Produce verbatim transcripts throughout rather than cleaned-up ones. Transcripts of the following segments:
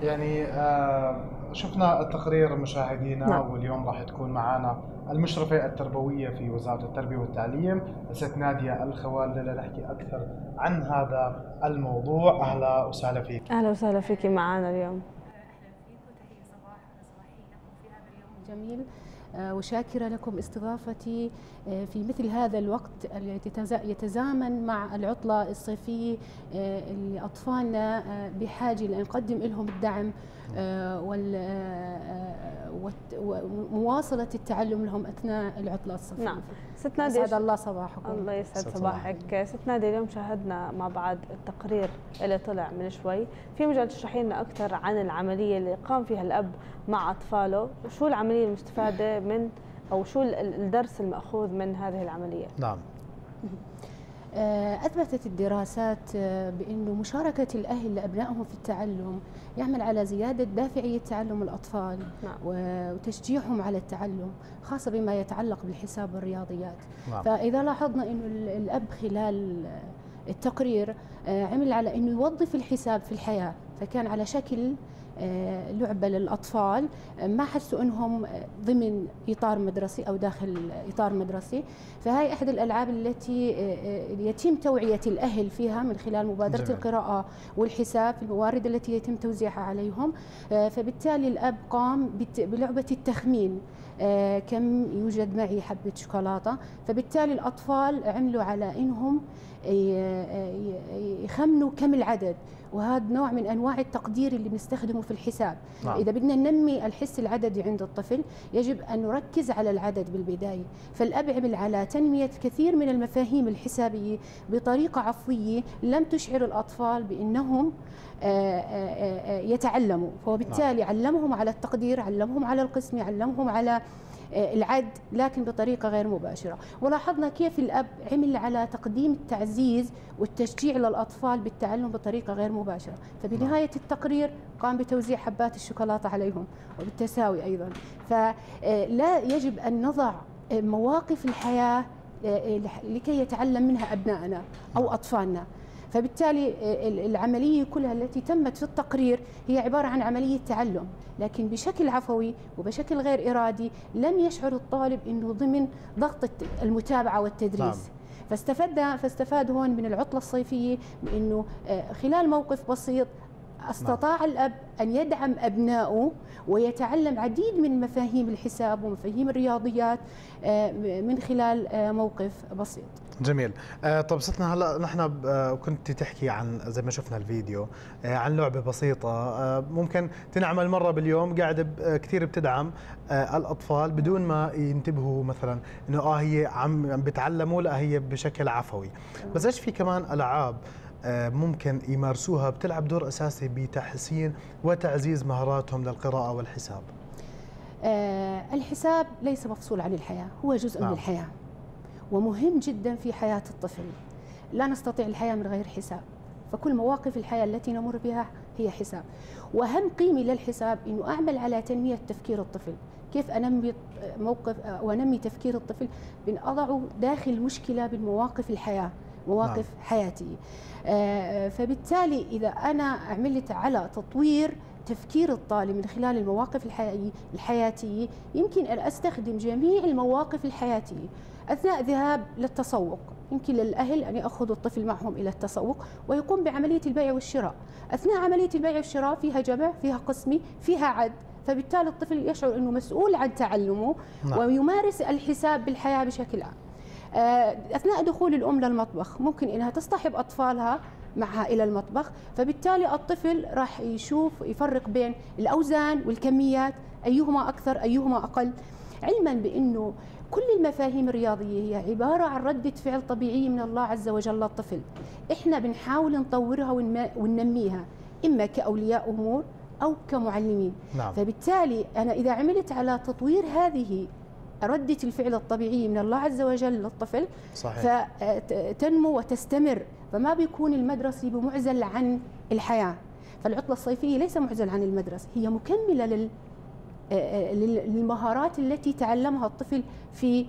يعني آه، شفنا التقرير مشاهدينا. نعم. واليوم راح تكون معنا المشرفة التربوية في وزارة التربية والتعليم الست نادية الخوالدة لنحكي أكثر عن هذا الموضوع. أهلا وسهلا فيك. أهلا وسهلا فيك معنا اليوم. أهلا فيك وتحية صباح صباحية لكم في هذا اليوم الجميل، وشاكرة لكم استضافتي في مثل هذا الوقت الذي يتزامن مع العطلة الصيفية اللي أطفالنا بحاجة لأن نقدم لهم الدعم ومواصلة التعلم لهم أثناء العطلة الصيفية. نعم. ست نادية، يسعد الله صباحكم. الله يسعد صباحك. ست نادية، اليوم شاهدنا مع بعض التقرير اللي طلع من شوي، في مجال تشرحي لنا أكثر عن العملية اللي قام فيها الأب مع أطفاله، شو العملية المستفادة من أو شو الدرس المأخوذ من هذه العملية؟ نعم. أثبتت الدراسات بأنه مشاركة الأهل لأبنائهم في التعلم يعمل على زيادة دافعية تعلم الأطفال. نعم. وتشجيعهم على التعلم خاصة بما يتعلق بالحساب والرياضيات. نعم. فإذا لاحظنا أنه الأب خلال التقرير عمل على أنه يوظف الحساب في الحياة، فكان على شكل لعبة للأطفال، ما حسوا أنهم ضمن إطار مدرسي أو داخل إطار مدرسي. فهي أحد الألعاب التي يتم توعية الأهل فيها من خلال مبادرة جميل. القراءة والحساب في الموارد التي يتم توزيعها عليهم. فبالتالي الأب قام بلعبة التخمين، كم يوجد معي حبة شوكولاتة. فبالتالي الأطفال عملوا على أنهم يخمنوا كم العدد، وهذا نوع من أنواع التقدير اللي بنستخدمه في الحساب. نعم. إذا بدنا ننمي الحس العددي عند الطفل يجب أن نركز على العدد بالبداية. فالأب عمل على تنمية كثير من المفاهيم الحسابية بطريقة عفوية لم تشعر الأطفال بأنهم يتعلموا، فبالتالي نعم. علمهم على التقدير، علمهم على القسم، علمهم على العد، لكن بطريقة غير مباشرة. ولاحظنا كيف الأب عمل على تقديم التعزيز والتشجيع للأطفال بالتعلم بطريقة غير مباشرة. فبنهاية التقرير قام بتوزيع حبات الشوكولاتة عليهم وبالتساوي أيضا. فلا يجب أن نضع مواقف الحياة لكي يتعلم منها أبنائنا أو أطفالنا. فبالتالي العملية كلها التي تمت في التقرير هي عبارة عن عملية تعلم، لكن بشكل عفوي وبشكل غير إرادي، لم يشعر الطالب أنه ضمن ضغط المتابعة والتدريس. نعم. فاستفاد فاستفاد هون من العطلة الصيفية بأنه خلال موقف بسيط استطاع نعم. الأب أن يدعم أبنائه ويتعلم عديد من مفاهيم الحساب ومفاهيم الرياضيات من خلال موقف بسيط. جميل. آه طب ستنا هلا نحن آه كنت تحكي عن زي ما شفنا الفيديو آه عن لعبه بسيطه آه ممكن تنعمل مره باليوم، قاعده آه كثير بتدعم آه الاطفال بدون ما ينتبهوا مثلا انه اه هي عم بتعلموا، لا هي بشكل عفوي. بس ايش في كمان العاب آه ممكن يمارسوها بتلعب دور اساسي بتحسين وتعزيز مهاراتهم للقراءه والحساب؟ آه الحساب ليس مفصول عن الحياه، هو جزء نعم. من الحياه ومهم جدا في حياة الطفل. لا نستطيع الحياة من غير حساب، فكل مواقف الحياة التي نمر بها هي حساب. وأهم قيمة للحساب أنه أعمل على تنمية تفكير الطفل. كيف أنمي موقف وأنمي تفكير الطفل؟ بأن أضعه داخل مشكلة من مواقف الحياة، مواقف نعم. حياتية. فبالتالي إذا أنا عملت على تطوير تفكير الطالب من خلال المواقف الحياتية، يمكن أن أستخدم جميع المواقف الحياتية. أثناء ذهاب للتسوق، يمكن للأهل أن يأخذوا الطفل معهم إلى التسوق ويقوم بعملية البيع والشراء. أثناء عملية البيع والشراء فيها جمع، فيها قسمي، فيها عد، فبالتالي الطفل يشعر أنه مسؤول عن تعلمه نعم. ويمارس الحساب بالحياة بشكل عام. أثناء دخول الأم للمطبخ ممكن أنها تصطحب أطفالها معها إلى المطبخ، فبالتالي الطفل راح يشوف يفرق بين الأوزان والكميات، أيهما أكثر أيهما أقل، علما بأنه كل المفاهيم الرياضية هي عبارة عن ردة فعل طبيعية من الله عز وجل للطفل. إحنا بنحاول نطورها وننميها إما كأولياء أمور أو كمعلمين. نعم. فبالتالي أنا إذا عملت على تطوير هذه ردة الفعل الطبيعية من الله عز وجل للطفل صحيح. فتنمو وتستمر، فما بيكون المدرسي بمعزل عن الحياة. فالعطلة الصيفية ليس معزل عن المدرسة، هي مكملة لل للمهارات التي تعلمها الطفل في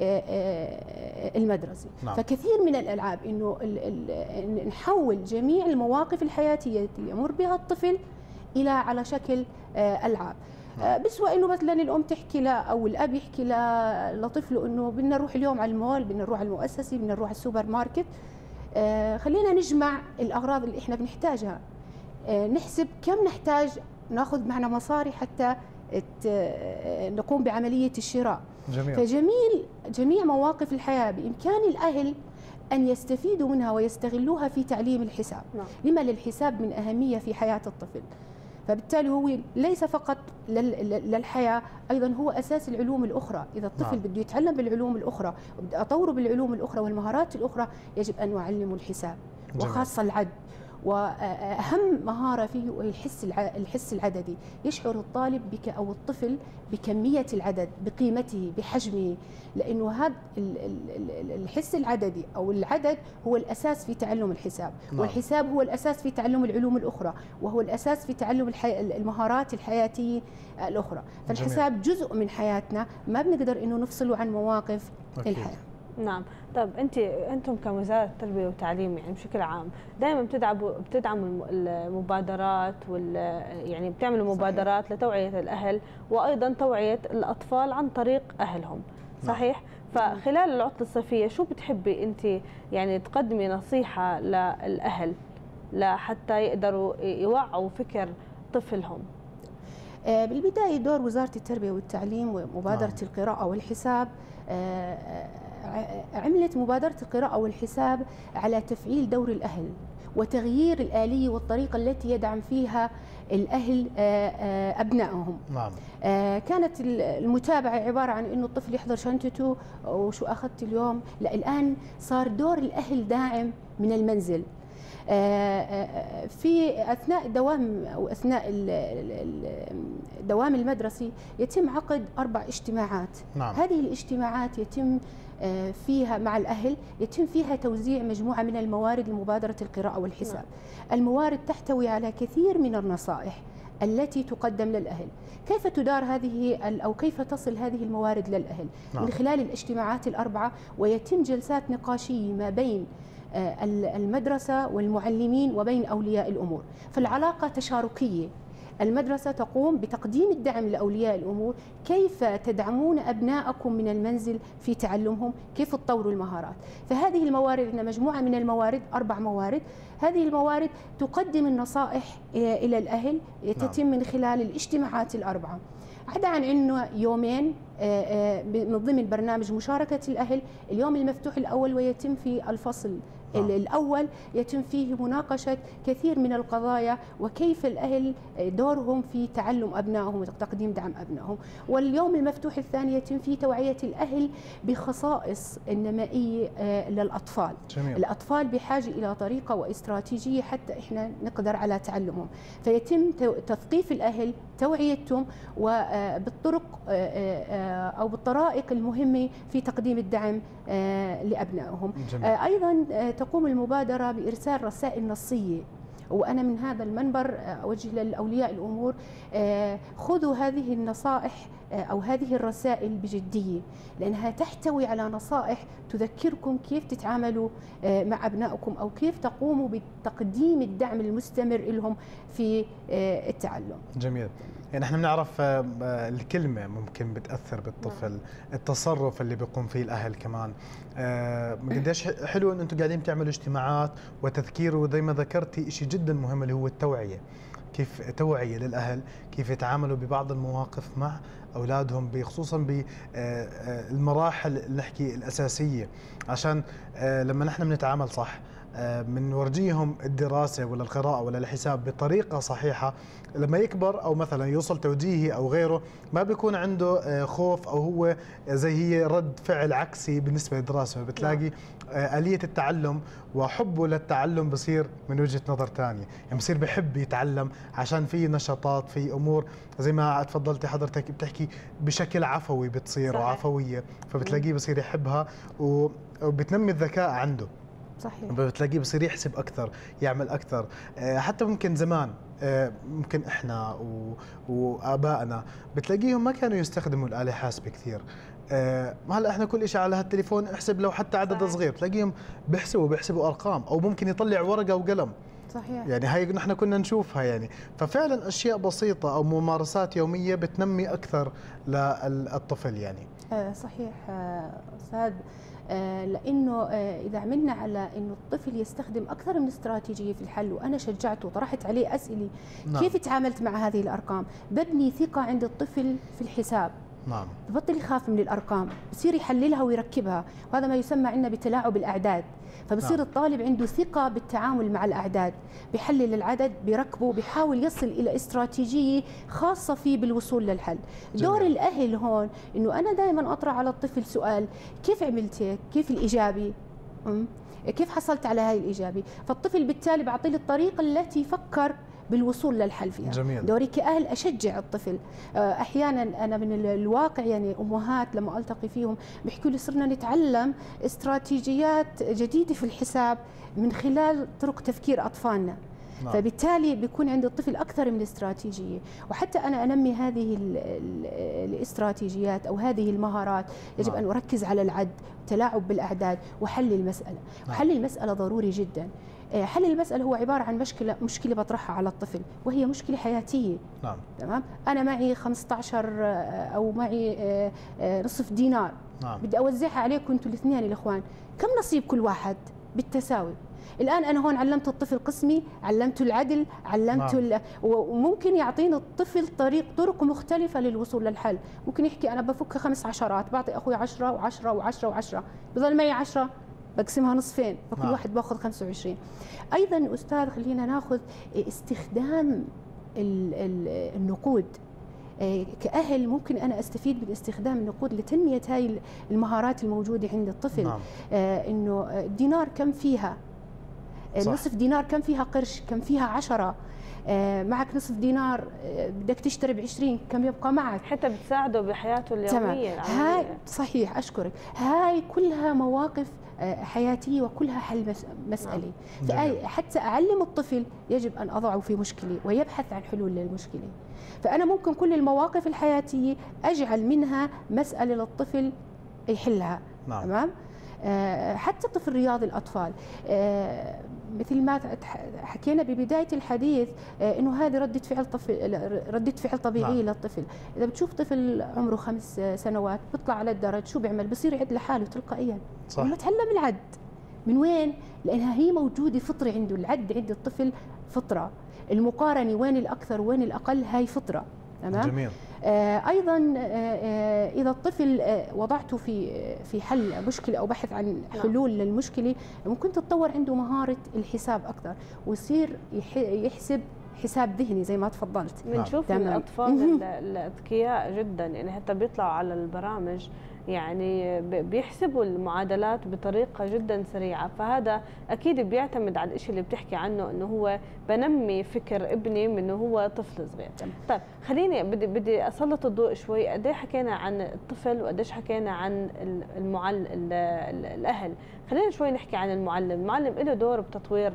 المدرسة. نعم. فكثير من الألعاب إنه نحول جميع المواقف الحياتية التي يمر بها الطفل الى على شكل العاب. بسوى انه مثلا الام تحكي له او الاب يحكي لطفله انه بدنا نروح اليوم على المول، بدنا نروح على المؤسسه، بدنا نروح على السوبر ماركت، خلينا نجمع الاغراض اللي احنا بنحتاجها، نحسب كم نحتاج ناخذ معنا مصاري حتى نقوم بعمليه الشراء. جميل. فجميل جميع مواقف الحياه بامكان الاهل أن يستفيدوا منها ويستغلوها في تعليم الحساب. نعم. لما للحساب من أهمية في حياة الطفل، فبالتالي هو ليس فقط للحياة، أيضا هو أساس العلوم الأخرى. إذا الطفل نعم. بده يتعلم بالعلوم الأخرى وبدي أطوره بالعلوم الأخرى والمهارات الأخرى، يجب أن نعلمه الحساب. جميل. وخاصة العد، وأهم مهارة فيه هو الحس الحس العددي. يشعر الطالب بك أو الطفل بكمية العدد، بقيمته، بحجمه، لأنه هذا الحس العددي أو العدد هو الأساس في تعلم الحساب. نعم. والحساب هو الأساس في تعلم العلوم الأخرى، وهو الأساس في تعلم المهارات الحياتية الأخرى. فالحساب جميل. جزء من حياتنا، ما بنقدر إنه نفصله عن مواقف أكيد. الحياة. نعم. طب انت انتم كوزاره تربيه وتعليم يعني بشكل عام دائما بتدعموا بتدعموا المبادرات وال يعني بتعملوا مبادرات صحيح. لتوعيه الاهل وايضا توعيه الاطفال عن طريق اهلهم، صحيح؟ نعم. فخلال العطله الصيفيه شو بتحبي انت يعني تقدمي نصيحه للاهل لحتى يقدروا يوعوا فكر طفلهم؟ بالبدايه دور وزاره التربيه والتعليم ومبادره نعم. القراءه والحساب، عملت مبادرة القراءة والحساب على تفعيل دور الأهل وتغيير الآلية والطريقة التي يدعم فيها الأهل أبنائهم. نعم. كانت المتابعة عبارة عن أنه الطفل يحضر شنطته وشو أخذت اليوم، لا الآن صار دور الأهل داعم من المنزل. في أثناء دوام أو أثناء الدوام المدرسي يتم عقد أربع اجتماعات. نعم. هذه الاجتماعات يتم فيها مع الأهل يتم فيها توزيع مجموعة من الموارد لمبادرة القراءة والحساب. نعم. الموارد تحتوي على كثير من النصائح التي تقدم للأهل. كيف تدار هذه أو كيف تصل هذه الموارد للأهل؟ نعم. من خلال الاجتماعات الأربعة، ويتم جلسات نقاشية ما بين المدرسة والمعلمين وبين أولياء الأمور، فالعلاقة تشاركية. المدرسة تقوم بتقديم الدعم لأولياء الأمور، كيف تدعمون أبنائكم من المنزل في تعلمهم، كيف تطوروا المهارات. فهذه الموارد، لنا مجموعة من الموارد، أربع موارد، هذه الموارد تقدم النصائح إلى الأهل، تتم من خلال الاجتماعات الأربعة. عدا عن أنه يومين من ضمن برنامج مشاركة الأهل، اليوم المفتوح الأول ويتم في الفصل آه. الأول يتم فيه مناقشة كثير من القضايا وكيف الأهل دورهم في تعلم أبنائهم وتقديم دعم أبنائهم. واليوم المفتوح الثاني يتم فيه توعية الأهل بخصائص النمائية للأطفال. جميل. الأطفال بحاجة إلى طريقة واستراتيجية حتى إحنا نقدر على تعلمهم، فيتم تثقيف الأهل، توعيتهم وبالطرق أو بالطرائق المهمة في تقديم الدعم لأبنائهم. جميل. أيضا تقوم المبادرة بإرسال رسائل نصية، وأنا من هذا المنبر أوجه للأولياء الأمور خذوا هذه النصائح أو هذه الرسائل بجدية، لأنها تحتوي على نصائح تذكركم كيف تتعاملوا مع أبنائكم أو كيف تقوموا بتقديم الدعم المستمر لهم في التعلم. جميل. يعني احنا بنعرف الكلمة ممكن بتأثر بالطفل، التصرف اللي بيقوم فيه الأهل كمان. قديش حلو ان انتم قاعدين تعملوا اجتماعات وتذكير، وزي ما ذكرتي شيء جدا مهم اللي هو التوعية، كيف توعية للأهل كيف يتعاملوا ببعض المواقف مع أولادهم، خصوصا بالمراحل نحكي الأساسية، عشان لما نحن بنتعامل صح بنورجيهم الدراسة ولا القراءة ولا الحساب بطريقة صحيحة، لما يكبر أو مثلا يوصل توجيهي أو غيره ما بيكون عنده خوف أو هو زي هي رد فعل عكسي بالنسبة للدراسة، بتلاقي آلية التعلم وحبه للتعلم بصير من وجهة نظر ثانية، يعني بصير بحب يتعلم عشان في نشاطات، في أمور زي ما تفضلتي حضرتك بتحكي بشكل عفوي بتصير. صحيح. وعفوية، فبتلاقيه بصير يحبها وبتنمي الذكاء عنده. صحيح. بتلاقيه بصير يحسب أكثر، يعمل أكثر. حتى ممكن زمان ممكن إحنا وآبائنا بتلاقيهم ما كانوا يستخدموا الآلة الحاسبة كثير. هلا إحنا كل شيء على هالتليفون احسب لو حتى عدد صغير، تلاقيهم بيحسبوا بيحسبوا أرقام، أو ممكن يطلع ورقة وقلم صحيح. يعني هاي نحن كنا نشوفها يعني، ففعلا اشياء بسيطه او ممارسات يوميه بتنمي اكثر للطفل يعني. آه صحيح آه استاذ، آه لانه آه اذا عملنا على انه الطفل يستخدم اكثر من استراتيجيه في الحل، وانا شجعته وطرحت عليه اسئله نعم. كيف تعاملت مع هذه الارقام؟ ببني ثقه عند الطفل في الحساب. نعم. ببطل يخاف من الارقام، بصير يحللها ويركبها، وهذا ما يسمى عندنا بتلاعب الاعداد، فبصير نعم. الطالب عنده ثقه بالتعامل مع الاعداد، بيحلل العدد، بيركبه، بيحاول يصل الى استراتيجيه خاصه فيه بالوصول للحل. جميل. دور الاهل هون انه انا دائما اطرح على الطفل سؤال، كيف عملت هيك؟ كيف الاجابه؟ كيف حصلت على هاي الاجابه؟ فالطفل بالتالي بعطيه الطريقه التي فكر بالوصول للحل فيها. جميل. دوري كأهل أشجع الطفل. أحيانا أنا من الواقع يعني أمهات لما ألتقي فيهم بيحكوا لي صرنا نتعلم استراتيجيات جديدة في الحساب من خلال طرق تفكير أطفالنا. نعم. فبالتالي بيكون عند الطفل أكثر من استراتيجية، وحتى أنا أنمي هذه الاستراتيجيات أو هذه المهارات يجب نعم. أن أركز على العد، التلاعب بالأعداد، وحل المسألة. نعم. وحل المسألة ضروري جدا. حل المسألة هو عبارة عن مشكلة مشكلة بطرحها على الطفل، وهي مشكلة حياتية. نعم. تمام؟ أنا معي خمسة عشر أو معي نصف دينار. نعم. بدي أوزعها عليكم أنتم الاثنين الإخوان، كم نصيب كل واحد؟ بالتساوي. الآن أنا هون علمت الطفل قسمي، علمته العدل، علمته نعم. وممكن يعطيني الطفل طريق طرق مختلفة للوصول للحل، ممكن يحكي أنا بفك خمس عشرات، بعطي أخوي عشرة وعشرة وعشرة وعشرة، بضل معي عشرة بقسمها نصفين، فكل نعم. واحد باخذ خمسة وعشرين. ايضا استاذ خلينا ناخذ استخدام النقود. كأهل ممكن انا استفيد من استخدام النقود لتنميه هاي المهارات الموجوده عند الطفل. نعم. انه الدينار كم فيها؟ صح. نصف دينار كم فيها قرش؟ كم فيها عشرة؟ معك نصف دينار بدك تشتري ب عشرين، كم يبقى معك؟ حتى بتساعده بحياته اليوميه. تمام. هاي صحيح، اشكرك. هاي كلها مواقف حياتيه وكلها حل مساله. نعم. حتى اعلم الطفل يجب ان اضعه في مشكله ويبحث عن حلول للمشكله. فانا ممكن كل المواقف الحياتيه اجعل منها مساله للطفل يحلها. نعم. تمام. حتى طفل رياض الأطفال، مثل ما حكينا ببداية الحديث إنه هذه ردة فعل طفل، ردة فعل طبيعية. نعم. للطفل. إذا بتشوف طفل عمره خمس سنوات بيطلع على الدرج شو بيعمل؟ بصير يعد لحاله تلقائيا. صح. لما تعلم العد. من وين؟ لأنها هي موجودة فطرة عنده، العد عند الطفل فطرة، المقارنة وين الأكثر وين الأقل هاي فطرة. تمام؟ جميل. آه ايضا آه اذا الطفل آه وضعته في في حل مشكله او بحث عن حلول نعم. للمشكله، ممكن تتطور عنده مهاره الحساب اكثر ويصير يحسب حساب ذهني زي ما تفضلت. بنشوف نعم. الاطفال الاذكياء جدا يعني حتى بيطلعوا على البرامج يعني بيحسبوا المعادلات بطريقه جدا سريعه، فهذا اكيد بيعتمد على الشيء اللي بتحكي عنه انه هو بنمي فكر ابني من هو طفل صغير. طيب خليني بدي بدي اسلط الضوء شوي، قد ايه حكينا عن الطفل وقديش حكينا عن المعلم الاهل، خلينا شوي نحكي عن المعلم، المعلم له دور بتطوير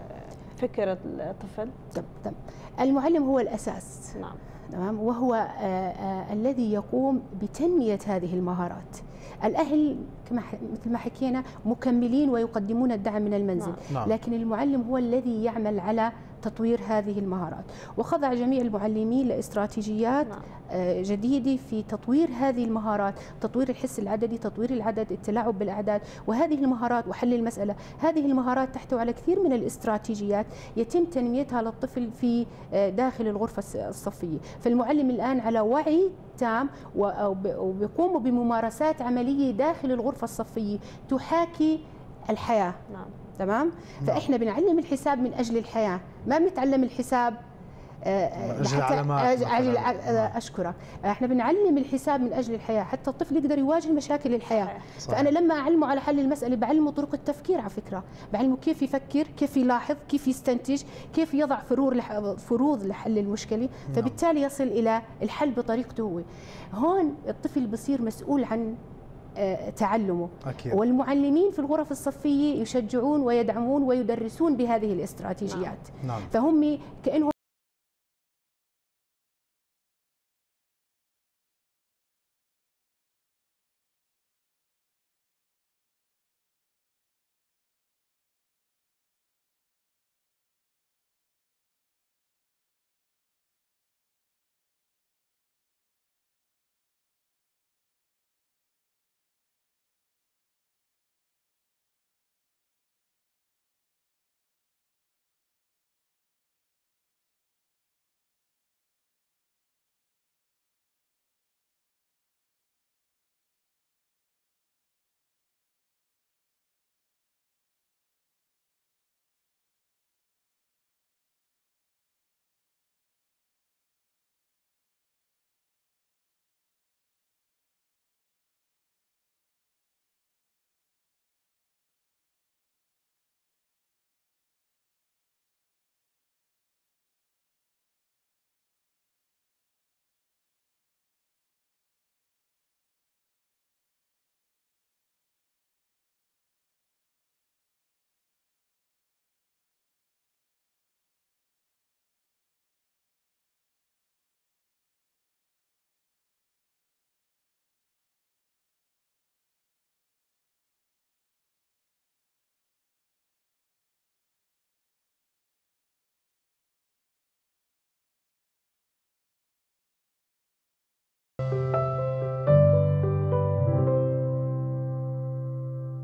فكر الطفل. تمام. المعلم هو الاساس. نعم. تمام. وهو آآ آآ الذي يقوم بتنمية هذه المهارات. الأهل كما مثل ما حكينا مكملين ويقدمون الدعم من المنزل. نعم. لكن المعلم هو الذي يعمل على تطوير هذه المهارات، وخضع جميع المعلمين لاستراتيجيات نعم. جديدة في تطوير هذه المهارات، تطوير الحس العددي، تطوير العدد، التلاعب بالأعداد، وهذه المهارات وحل المسألة. هذه المهارات تحتوي على كثير من الاستراتيجيات يتم تنميتها للطفل في داخل الغرفة الصفية. فالمعلم الآن على وعي تام وبيقوم بممارسات عملية داخل الغرفة الصفية تحاكي الحياة. نعم. تمام؟ فإحنا بنعلم الحساب من أجل الحياة، ما بنتعلم الحساب أجل علامات. أجل أشكرك. احنا بنعلم الحساب من أجل الحياة حتى الطفل يقدر يواجه مشاكل الحياة. صحيح. فأنا لما أعلمه على حل المسألة بعلمه طرق التفكير، على فكرة بعلمه كيف يفكر، كيف يلاحظ، كيف يستنتج، كيف يضع فروض لحل المشكلة، فبالتالي يصل إلى الحل بطريقته هو. هون الطفل بصير مسؤول عن تعلمه. أكيد. والمعلمين في الغرف الصفية يشجعون ويدعمون ويدرسون بهذه الاستراتيجيات. نعم. فهم كأنهم